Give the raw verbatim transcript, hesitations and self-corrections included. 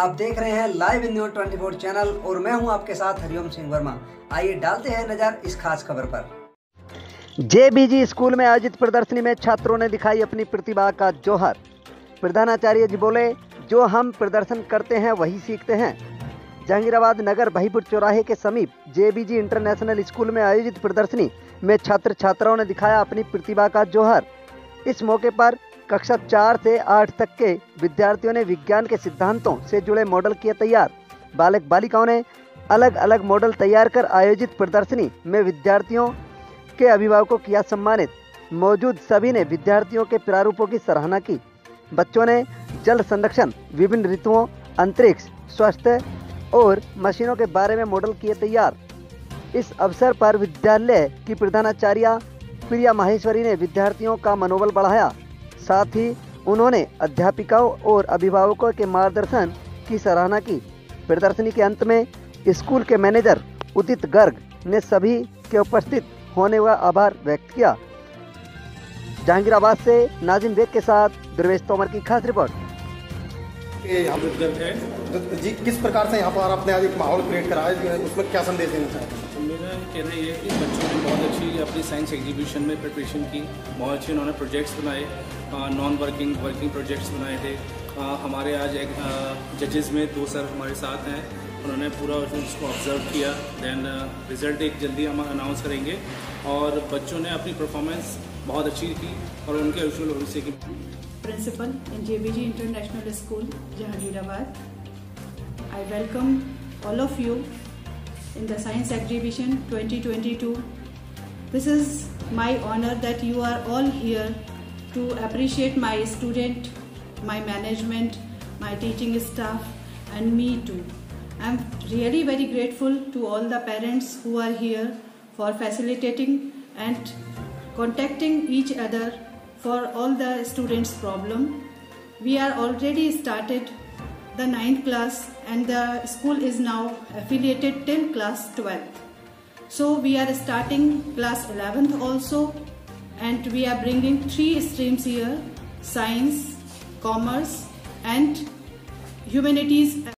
आप देख रहे हैं लाइव इन न्यूज़ चौबीस चैनल और मैं हूं आपके साथ हरिओम सिंह वर्मा। आइए डालते हैं नजर इस खास खबर पर। जेबीजी स्कूल में आयोजित प्रदर्शनी में छात्रों ने दिखाई अपनी प्रतिभा का जौहर। प्रधानाचार्य जी बोले, जो हम प्रदर्शन करते हैं वही सीखते हैं। जहांगीराबाद नगर बहीपुर चौराहे के समीप जेबीजी इंटरनेशनल स्कूल में आयोजित प्रदर्शनी में छात्र छात्राओं ने दिखाया अपनी प्रतिभा का जौहर। इस मौके पर कक्षा चार से आठ तक के विद्यार्थियों ने विज्ञान के सिद्धांतों से जुड़े मॉडल किए तैयार। बालक बालिकाओं ने अलग अलग मॉडल तैयार कर आयोजित प्रदर्शनी में विद्यार्थियों के अभिभावकों किया सम्मानित। मौजूद सभी ने विद्यार्थियों के प्रारूपों की सराहना की। बच्चों ने जल संरक्षण, विभिन्न ऋतुओं, अंतरिक्ष, स्वास्थ्य और मशीनों के बारे में मॉडल किए तैयार। इस अवसर पर विद्यालय की प्रधानाचार्य प्रिया माहेश्वरी ने विद्यार्थियों का मनोबल बढ़ाया। साथ ही उन्होंने अध्यापिकाओं और अभिभावकों के मार्गदर्शन की सराहना की। प्रदर्शनी के अंत में स्कूल के मैनेजर उदित गर्ग ने सभी के उपस्थित होने का आभार व्यक्त किया। जहांगीराबाद से नाजिम बेग के साथ दुर्वेश तोमर की खास रिपोर्ट। जी, किस प्रकार से यहाँ पर आपने आज एक माहौल क्रिएट करा है, उसमें क्या संदेश देना चाहते हैं? मेरा कहना ये है कि बच्चों ने बहुत अच्छी अपनी साइंस एग्जीबिशन में प्रिपरेशन की। बहुत अच्छे उन्होंने प्रोजेक्ट्स बनाए, नॉन वर्किंग वर्किंग प्रोजेक्ट्स बनाए थे। आ, हमारे आज एक जजेस में दो सर हमारे साथ हैं, उन्होंने पूरा उसको ऑब्जर्व किया। देन रिज़ल्ट एक जल्दी हम अनाउंस करेंगे। और बच्चों ने अपनी परफॉर्मेंस बहुत अच्छी की और उनके उज्ज्वल भविष्य की। Principal in J B G International School, Jahangirabad. I welcome all of you in the Science Exhibition twenty twenty-two. This is my honor that you are all here to appreciate my student, my management, my teaching staff and me too. I am really very grateful to all the parents who are here for facilitating and contacting each other for all the students' problem. We are already started the ninth class and the school is now affiliated till class twelfth. So we are starting class eleventh also, and we are bringing three streams here: science, commerce and humanities.